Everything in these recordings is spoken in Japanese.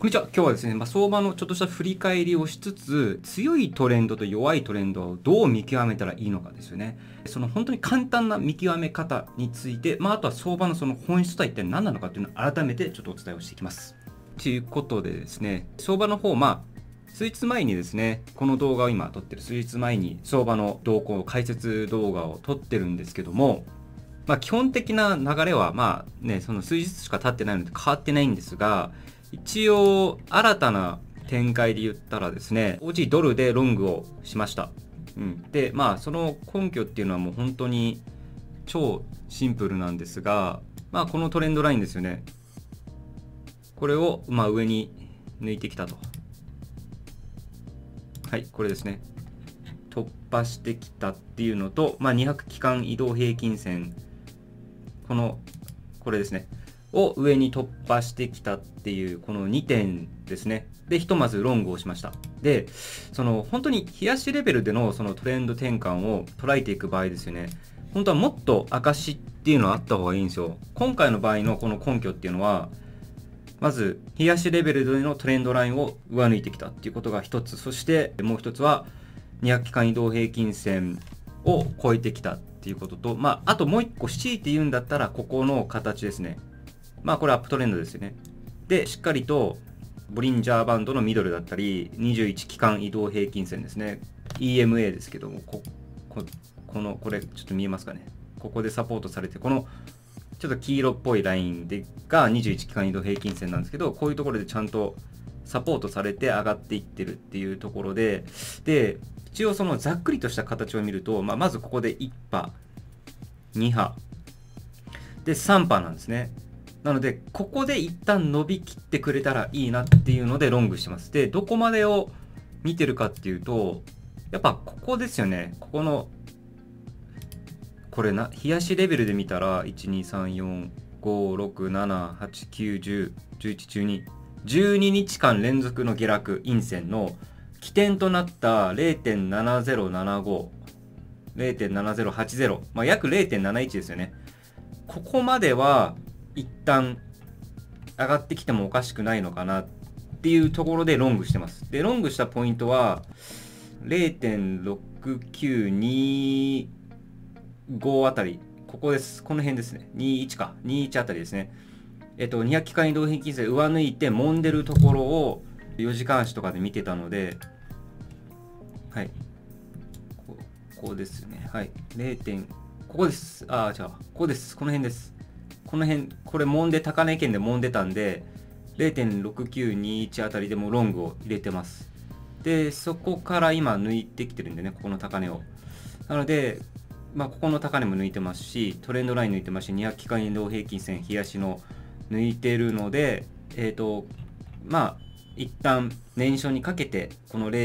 こんにちは。今日はですね、相場のちょっとした振り返りをしつつ、強いトレンドと弱いトレンドをどう見極めたらいいのかですよね。その本当に簡単な見極め方について、あとは相場のその本質とは一体何なのかというのを改めてちょっとお伝えをしていきます。ということでですね、相場の方、数日前にですね、この動画を今撮ってる数日前に相場の動向解説動画を撮ってるんですけども、基本的な流れはその数日しか経ってないので変わってないんですが、一応新たな展開で言ったらですね、OG ドルでロングをしました。で、その根拠っていうのはもう本当に超シンプルなんですが、このトレンドラインですよね。これを上に抜いてきたと。はい、これですね。突破してきたっていうのと、200期間移動平均線、これですね。を上に突破してきたっていうこの2点ですね。で、ひとまずロングをしました。で、その本当に冷やしレベルでのそのトレンド転換を捉えていく場合ですよね。本当はもっと証っていうのはあった方がいいんですよ。今回の場合のこの根拠っていうのは、まず冷やしレベルでのトレンドラインを上抜いてきたっていうことが一つ。そしてもう一つは200期間移動平均線を超えてきたっていうことと、あともう一個強いて言うんだったらここの形ですね。これアップトレンドですよね。で、しっかりとボリンジャーバンドのミドルだったり、21期間移動平均線ですね。EMA ですけども、これちょっと見えますかね。ここでサポートされて、このちょっと黄色っぽいラインが21期間移動平均線なんですけど、こういうところでちゃんとサポートされて上がっていってるっていうところで、一応そのざっくりとした形を見ると、まずここで1波、2波、で3波なんですね。なので、ここで一旦伸びきってくれたらいいなっていうのでロングしてます。で、どこまでを見てるかっていうと、やっぱここですよね。ここの、これ冷やしレベルで見たら、1、2、3、4、5、6、7、8、9、10、11、12、12日間連続の下落陰線の起点となった 0.7075、0.7080、約 0.71 ですよね。ここまでは、一旦上がってきてもおかしくないのかなっていうところでロングしてます。で、ロングしたポイントは 0.6925 あたり、ここです。この辺ですね。21あたりですね。200期間移動平均線上抜いて揉んでるところを4時間足とかで見てたので、はい。こうですね。はい。ここです。ここです。この辺です。この辺、これ揉んで、高値圏で揉んでたんで、0.6921 あたりでもロングを入れてます。で、そこから今抜いてきてるんでね、ここの高値を。なので、ここの高値も抜いてますし、トレンドライン抜いてますし、200期間移動平均線、冷やしの抜いてるので、一旦年初にかけて、この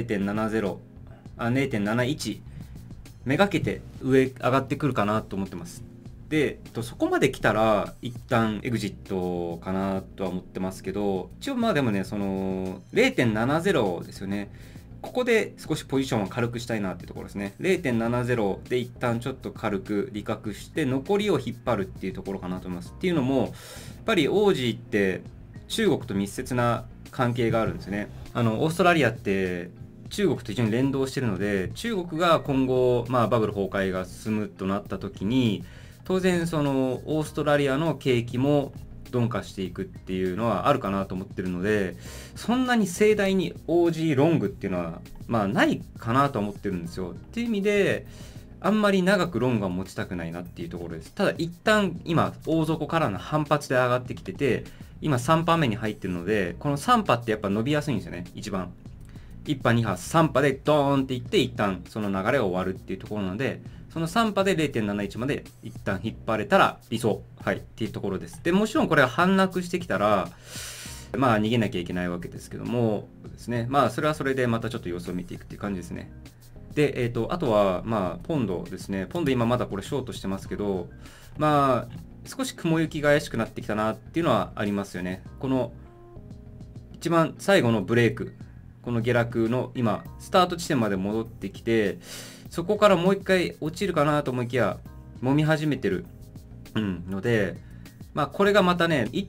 0.71めがけて上がってくるかなと思ってます。で、そこまで来たら一旦エグジットかなとは思ってますけど、一応でもね、その 0.70 ですよね。ここで少しポジションを軽くしたいなっていうところですね。0.70 で一旦ちょっと軽く利確して、残りを引っ張るっていうところかなと思います。っていうのも、やっぱりオージーって中国と密接な関係があるんですね。オーストラリアって中国と非常に連動しているので、中国が今後、バブル崩壊が進むとなった時に、当然そのオーストラリアの景気も鈍化していくっていうのはあるかなと思ってるので、そんなに盛大に OG ロングっていうのはないかなと思ってるんですよ。っていう意味であんまり長くロングは持ちたくないなっていうところです。ただ一旦今大底からの反発で上がってきてて、今3波目に入ってるので、この3波ってやっぱ伸びやすいんですよね。一番1波2波3波でドーンっていって一旦その流れが終わるっていうところなので、その3波で 0.71 まで一旦引っ張れたら理想、っていうところです。で、もちろんこれが反落してきたら、逃げなきゃいけないわけですけどもですね。それはそれでまたちょっと様子を見ていくっていう感じですね。で、あとは、ポンドですね。ポンド今まだこれショートしてますけど、少し雲行きが怪しくなってきたなっていうのはありますよね。この一番最後のブレイク、この下落の今、スタート地点まで戻ってきて、そこからもう一回落ちるかなと思いきや、揉み始めてる、ので、 まあこれがまたね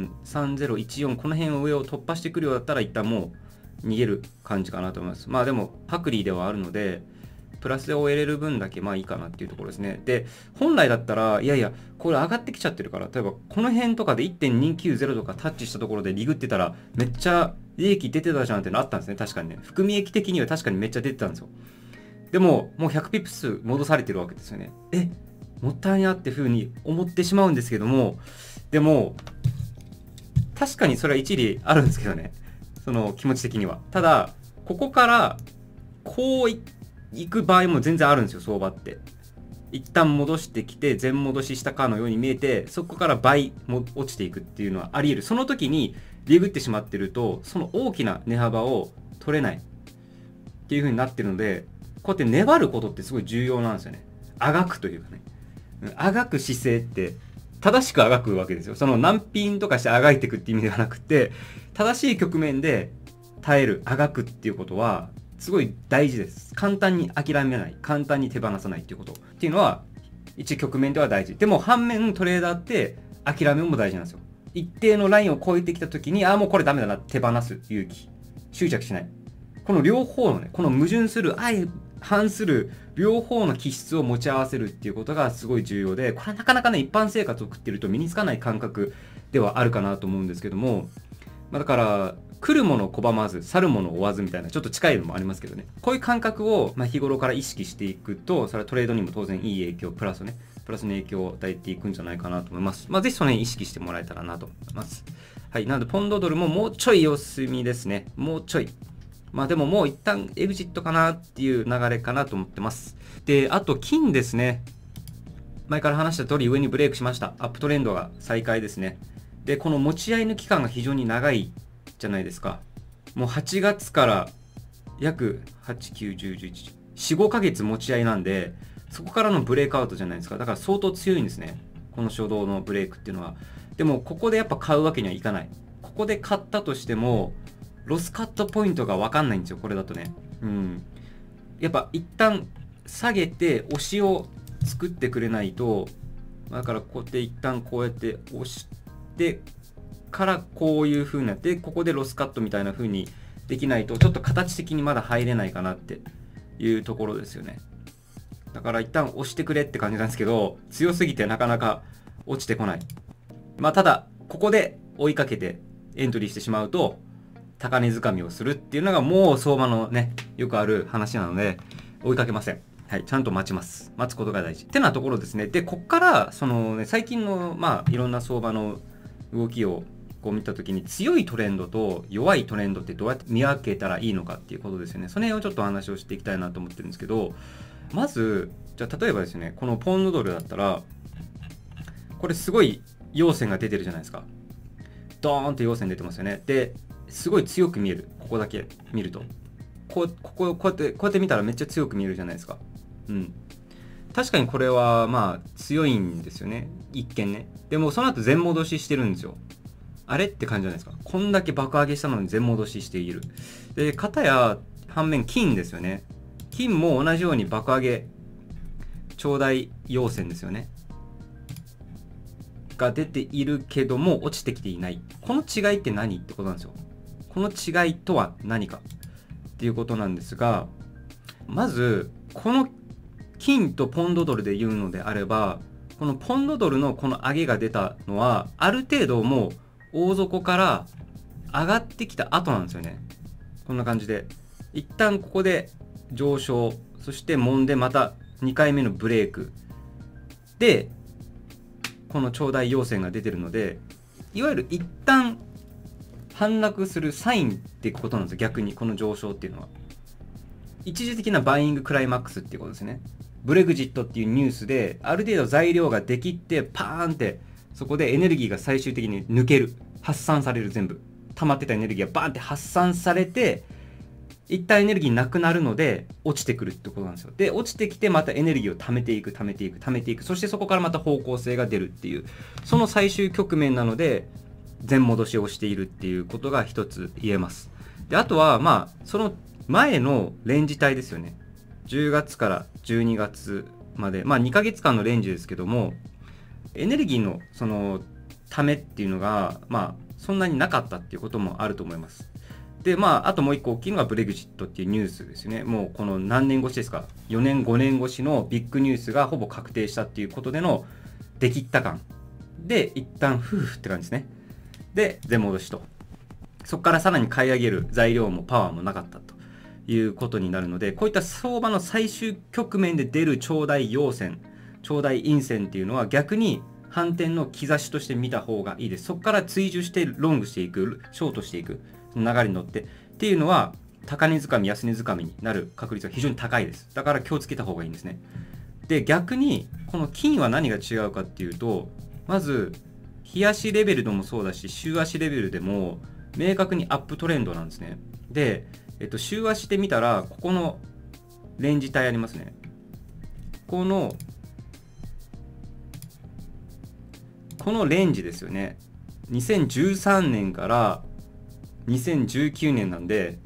1.3014 この辺を上を突破してくるようだったら一旦もう逃げる感じかなと思います。まあでも薄利ではあるのでプラスで終えれる分だけまあいいかなっていうところですね。で本来だったらいやいやこれ上がってきちゃってるから、例えばこの辺とかで 1.290 とかタッチしたところでリグってたらめっちゃ利益出てたじゃんってのあったんですね。確かにね、含み益的には確かにめっちゃ出てたんですよ。でももう100ピップス戻されてるわけですよね。もったいなって風に思ってしまうんですけども、でも確かにそれは一理あるんですけどね、その気持ち的には。ただここからこう行く場合も全然あるんですよ、相場って。一旦戻してきて全戻ししたかのように見えて、そこから倍も落ちていくっていうのはあり得る。その時にリグってしまってるとその大きな値幅を取れないっていう風になってるので、こうやって粘ることってすごい重要なんですよね。あがくというかね、あがく姿勢って正しくあがくわけですよ。その難品とかしてあがいていくって意味ではなくて、正しい局面で耐える、あがくっていうことはすごい大事です。簡単に諦めない、簡単に手放さないっていうことっていうのは一局面では大事。でも反面トレーダーって諦めも大事なんですよ。一定のラインを超えてきた時にもうこれダメだな、手放す勇気、執着しない、この両方のね、この矛盾する相反する両方の気質を持ち合わせるっていうことがすごい重要で、これはなかなかね一般生活を送ってると身につかない感覚ではあるかなと思うんですけども、だから来るもの拒まず去るもの追わずみたいなちょっと近いのもありますけどね、こういう感覚を日頃から意識していくと、それはトレードにも当然いい影響プラスの影響を与えていくんじゃないかなと思います。ぜひその辺意識してもらえたらなと思います。はい、なのでポンドドルももうちょい様子見ですね。もうちょい。でももう一旦エグジットかなっていう流れかなと思ってます。で、あと金ですね。前から話した通り上にブレイクしました。アップトレンドが再開ですね。で、この持ち合いの期間が非常に長いじゃないですか。もう8月から約8、9、10、11、4、5ヶ月持ち合いなんで、そこからのブレイクアウトじゃないですか。だから相当強いんですね。この初動のブレイクっていうのは。でも、ここでやっぱ買うわけにはいかない。ここで買ったとしても、ロスカットポイントが分かんないんですよ、これだとね。やっぱ一旦下げて押しを作ってくれないと、だからこうやって一旦こうやって押してからこういう風になって、ここでロスカットみたいな風にできないと、ちょっと形的にまだ入れないかなっていうところですよね。だから一旦押してくれって感じなんですけど、強すぎてなかなか落ちてこない。ただここで追いかけてエントリーしてしまうと高値掴みをするっていうのがもう相場のねよくある話なので、追いかけません。はい、ちゃんと待ちます。待つことが大事ってなところですね。で、こっからそのね、最近のいろんな相場の動きをこう見た時に、強いトレンドと弱いトレンドってどうやって見分けたらいいのかっていうことですよね。その辺をちょっとお話をしていきたいなと思ってるんですけど、まずじゃあ例えばですね、このポンドドルだったらこれすごい陽線が出てるじゃないですか。ドーンと陽線出てますよね。ですごい強く見える。ここだけ見るとこうやって見たらめっちゃ強く見えるじゃないですか。確かにこれは強いんですよね、一見ね。でもその後全戻ししてるんですよ。あれって感じじゃないですか。こんだけ爆上げしたのに全戻ししている。で、片や反面金ですよね。金も同じように爆上げ長大陽線ですよねが出ているけども落ちてきていない。この違いって何ってことなんですよ。この違いとは何かっていうことなんですが、まずこの金とポンドドルで言うのであれば、このポンドドルのこの上げが出たのはある程度もう大底から上がってきた後なんですよね。こんな感じで一旦ここで上昇、そして揉んでまた2回目のブレイクでこの長大陽線が出てるので、いわゆる一旦反落するサインってことなんですよ。逆にこの上昇っていうのは一時的なバイイングクライマックスっていうことですね。ブレグジットっていうニュースである程度材料ができてパーンってそこでエネルギーが最終的に抜ける、発散される、全部溜まってたエネルギーがバーンって発散されて一旦エネルギーなくなるので落ちてくるってことなんですよ。で、落ちてきてまたエネルギーを貯めていく、そしてそこからまた方向性が出るっていう、その最終局面なので全戻しをしているっていうことが一つ言えます。で、あとはその前のレンジ帯ですよね。10月から12月まで2ヶ月間のレンジですけども、エネルギーのそのためっていうのがそんなになかったっていうこともあると思います。であともう一個大きいのがブレグジットっていうニュースですよね。もうこの何年越しですか、4年5年越しのビッグニュースがほぼ確定したっていうことでの出切った感で一旦フーって感じですね。で出戻しと、そこからさらに買い上げる材料もパワーもなかったということになるので、こういった相場の最終局面で出る長大陽線、長大陰線っていうのは逆に反転の兆しとして見た方がいいです。そこから追従してロングしていく、ショートしていく、その流れに乗ってっていうのは高値掴み安値掴みになる確率が非常に高いです。だから気をつけた方がいいんですね。で逆にこの金は何が違うかっていうと、まず日足レベルでもそうだし週足レベルでも明確にアップトレンドなんですね。で、週足で見たらここのレンジ帯ありますね。このレンジですよね。2013年から2019年なんで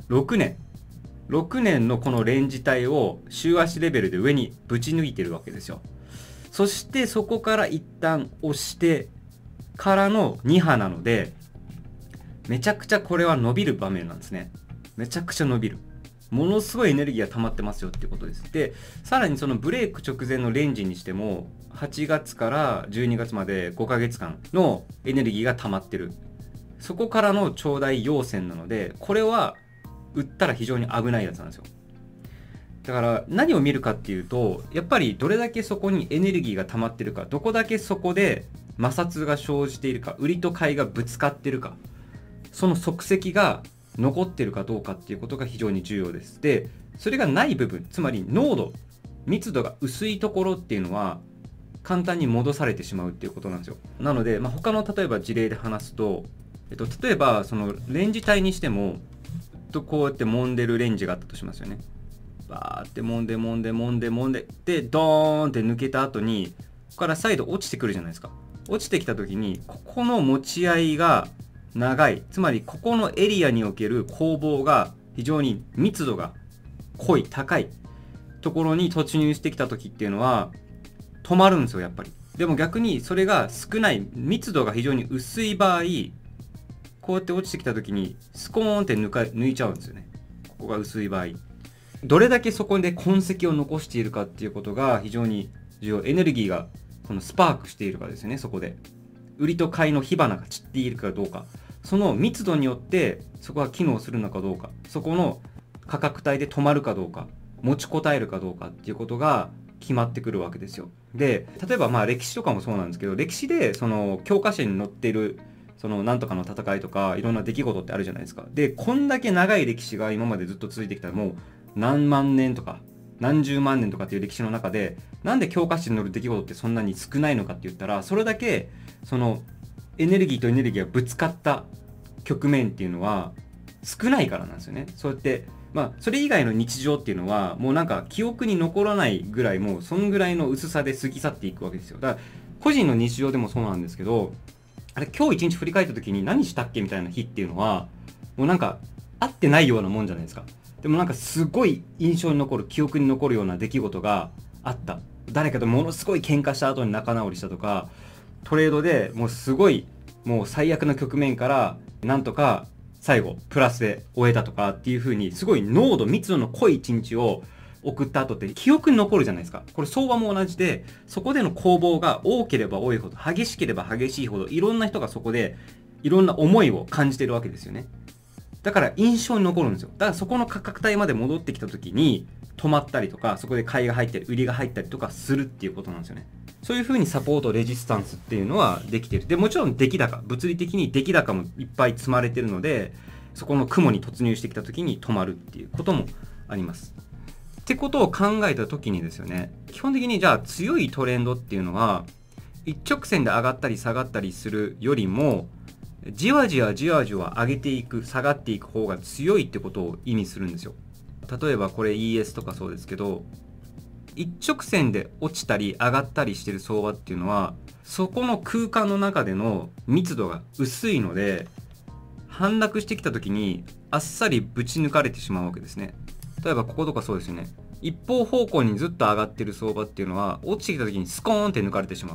6年のこのレンジ帯を週足レベルで上にぶち抜いてるわけですよ。そしてそこから一旦押してからの2波なので、めちゃくちゃこれは伸びる場面なんですね。めちゃくちゃ伸びる。ものすごいエネルギーが溜まってますよっていうことです。で、さらにそのブレイク直前のレンジにしても、8月から12月まで5ヶ月間のエネルギーが溜まってる。そこからの長大陽線なので、これは売ったら非常に危ないやつなんですよ。だから何を見るかっていうと、やっぱりどれだけそこにエネルギーが溜まってるか、どこだけそこで摩擦が生じているか、売りと買いがぶつかってるか、その足跡が残ってるかどうかっていうことが非常に重要です。で、それがない部分、つまり濃度、密度が薄いところっていうのは簡単に戻されてしまうっていうことなんですよ。なので、他の例えば事例で話すと、例えばそのレンジ帯にしても、こうやって揉んでるレンジがあったとしますよね。バーって揉んででドーンって抜けた後に、ここから再度落ちてくるじゃないですか。落ちてきた時にここの持ち合いが長い、つまりここのエリアにおける攻防が非常に密度が濃い高いところに突入してきた時っていうのは止まるんですよ、やっぱり。でも逆にそれが少ない、密度が非常に薄い場合、こうやって落ちてきた時にスコーンって抜いちゃうんですよね。ここが薄い場合、どれだけそこで痕跡を残しているかっていうことが非常に重要。エネルギーがこのスパークしているかですよね。そこで売りと買いの火花が散っているかどうか、その密度によってそこが機能するのかどうか、そこの価格帯で止まるかどうか、持ちこたえるかどうかっていうことが決まってくるわけですよ。で、例えば歴史とかもそうなんですけど、歴史でその教科書に載っているそのなんとかの戦いとかいろんな出来事ってあるじゃないですか。で、こんだけ長い歴史が今までずっと続いてきたら、もう何万年とか何十万年とかっていう歴史の中で、なんで教科書に載る出来事ってそんなに少ないのかって言ったら、それだけそのエネルギーとエネルギーがぶつかった局面っていうのは少ないからなんですよね。そうやってそれ以外の日常っていうのはもうなんか記憶に残らないぐらい、もうそんぐらいの薄さで過ぎ去っていくわけですよ。だから個人の日常でもそうなんですけど、あれ今日一日振り返った時に何したっけみたいな日っていうのはもうなんか合ってないようなもんじゃないですか。でもなんかすごい印象に残る、記憶に残るような出来事があった。誰かとものすごい喧嘩した後に仲直りしたとか、トレードでもうすごいもう最悪な局面からなんとか最後プラスで終えたとかっていう風に、すごい濃度密度の濃い一日を送った後って記憶に残るじゃないですか。これ相場も同じで、そこでの攻防が多ければ多いほど、激しければ激しいほど、いろんな人がそこでいろんな思いを感じてるわけですよね。だから印象に残るんですよ。だからそこの価格帯まで戻ってきた時に止まったりとか、そこで買いが入ったり売りが入ったりとかするっていうことなんですよね。そういう風にサポートレジスタンスっていうのはできてる。でもちろん出来高、物理的に出来高もいっぱい積まれてるので、そこの雲に突入してきた時に止まるっていうこともあります。ってことを考えた時にですよね、基本的にじゃあ強いトレンドっていうのは一直線で上がったり下がったりするよりも、じわじわ上げていく、下がっていく方が強いってことを意味するんですよ。例えばこれ ES とかそうですけど、一直線で落ちたり上がったりしてる相場っていうのは、そこの空間の中での密度が薄いので、反落してきた時にあっさりぶち抜かれてしまうわけですね。例えばこことかそうですよね。一方方向にずっと上がってる相場っていうのは、落ちてきた時にスコーンって抜かれてしまう。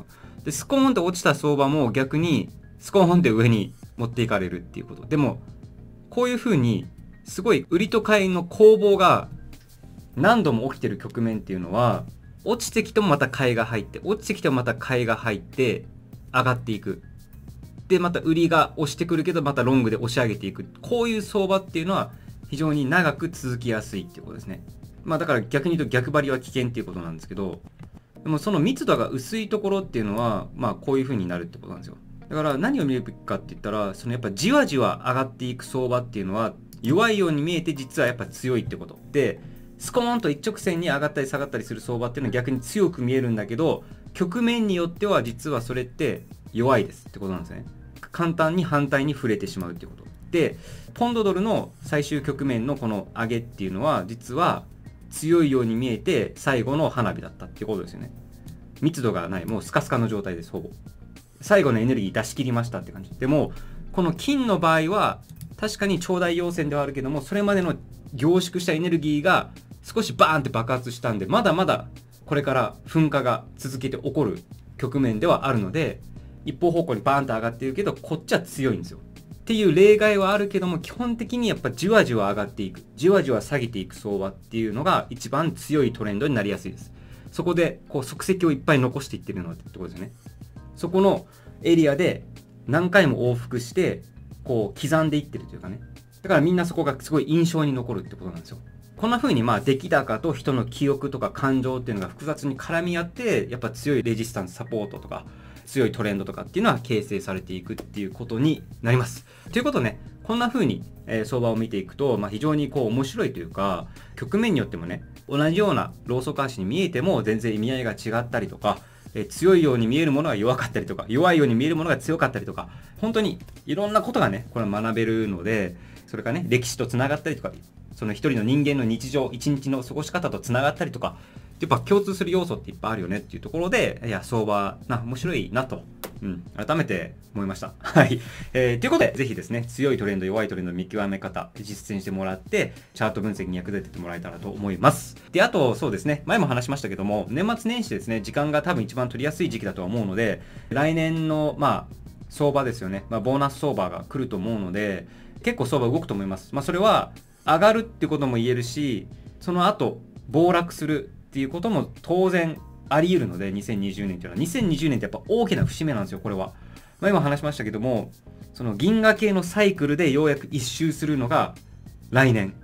でスコーンと落ちた相場も逆にスコーンって上に持っていかれるっていうことでも、こういう風にすごい売りと買いの攻防が何度も起きてる局面っていうのは、落ちてきてもまた買いが入って、落ちてきてもまた買いが入って上がっていく。でまた売りが押してくるけどまたロングで押し上げていく、こういう相場っていうのは非常に長く続きやすいっていうことですね。だから逆に言うと逆張りは危険っていうことなんですけど、でもその密度が薄いところっていうのはこういう風になるってことなんですよ。だから何を見るべきかって言ったら、そのやっぱじわじわ上がっていく相場っていうのは弱いように見えて実はやっぱ強いってことで、スコーンと一直線に上がったり下がったりする相場っていうのは逆に強く見えるんだけど、局面によっては実はそれって弱いですってことなんですね。簡単に反対に触れてしまうっていうことで、ポンドドルの最終局面のこの上げっていうのは実は強いように見えて最後の花火だったっていうことですよね。密度がない、もうスカスカの状態です。ほぼ最後のエネルギー出し切りましたって感じで、もこの金の場合は確かに長大陽線ではあるけども、それまでの凝縮したエネルギーが少しバーンって爆発したんで、まだまだこれから噴火が続けて起こる局面ではあるので、一方方向にバーンと上がっているけどこっちは強いんですよっていう例外はあるけども、基本的にやっぱじわじわ上がっていく、じわじわ下げていく相場っていうのが一番強いトレンドになりやすいです。そこでこう足跡をいっぱい残していってるのってところですよね。そこのエリアで何回も往復してこう刻んでいってるというかね、だからみんなそこがすごい印象に残るってことなんですよ。こんな風に出来高と人の記憶とか感情っていうのが複雑に絡み合って、やっぱ強いレジスタンスサポートとか強いトレンドとかっていうのは形成されていくっていうことになります。ということね、こんな風に相場を見ていくと、非常にこう面白いというか、局面によってもね、同じようなローソク足に見えても全然意味合いが違ったりとか、強いように見えるものが弱かったりとか、弱いように見えるものが強かったりとか、本当にいろんなことがね、これ学べるので、それからね、歴史とつながったりとか、その一人の人間の日常、一日の過ごし方とつながったりとか、やっぱ共通する要素っていっぱいあるよねっていうところで、いや、相場面白いなと、改めて思いました。はい。ということで、ぜひですね、強いトレンド、弱いトレンドの見極め方、実践してもらって、チャート分析に役立ててもらえたらと思います。で、あと、そうですね、前も話しましたけども、年末年始ですね、時間が多分一番取りやすい時期だとは思うので、来年の、相場ですよね、ボーナス相場が来ると思うので、結構相場動くと思います。それは、上がるってことも言えるし、その後、暴落するっていうことも当然あり得るので、2020年っていうのは2020年ってやっぱ大きな節目なんですよ。これは、今話しましたけども、その銀河系のサイクルでようやく一周するのが来年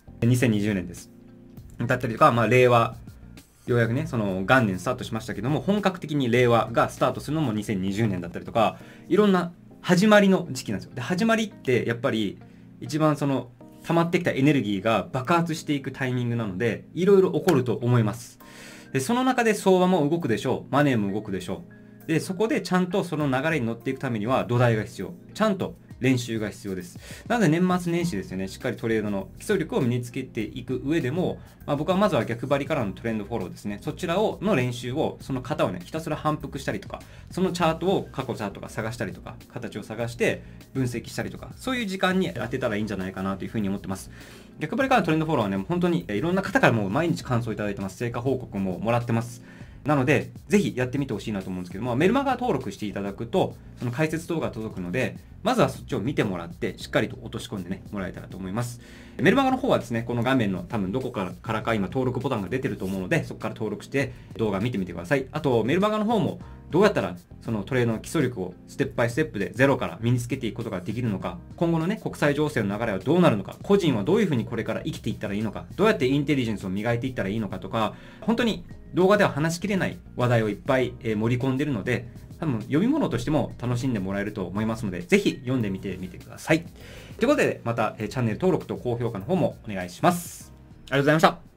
2020年ですだったりとか、令和ようやくね、その元年スタートしましたけども、本格的に令和がスタートするのも2020年だったりとか、いろんな始まりの時期なんですよ。で、始まりってやっぱり一番その溜まってきたエネルギーが爆発していくタイミングなので、いろいろ起こると思います。で、その中で相場も動くでしょう。マネーも動くでしょう。で、そこでちゃんとその流れに乗っていくためには土台が必要。ちゃんと練習が必要です。なので年末年始ですよね、しっかりトレードの基礎力を身につけていく上でも、僕はまずは逆張りからのトレンドフォローですね。そちらの練習を、その型をね、ひたすら反復したりとか、そのチャートを過去チャートが探したりとか、形を探して分析したりとか、そういう時間に当てたらいいんじゃないかなというふうに思ってます。逆張りからのトレンドフォローはね、本当にいろんな方からもう毎日感想いただいてます。成果報告ももらってます。なので、ぜひやってみてほしいなと思うんですけども、メルマガ登録していただくと、その解説動画が届くので、まずはそっちを見てもらって、しっかりと落とし込んでね、もらえたらと思います。メルマガの方はですね、この画面の多分どこからか今登録ボタンが出てると思うので、そこから登録して動画見てみてください。あと、メルマガの方もどうやったらそのトレードの基礎力をステップバイステップでゼロから身につけていくことができるのか、今後のね、国際情勢の流れはどうなるのか、個人はどういうふうにこれから生きていったらいいのか、どうやってインテリジェンスを磨いていったらいいのかとか、本当に動画では話しきれない話題をいっぱい盛り込んでるので、多分読み物としても楽しんでもらえると思いますので、ぜひ読んでみてみてください。ということで、またチャンネル登録と高評価の方もお願いします。ありがとうございました。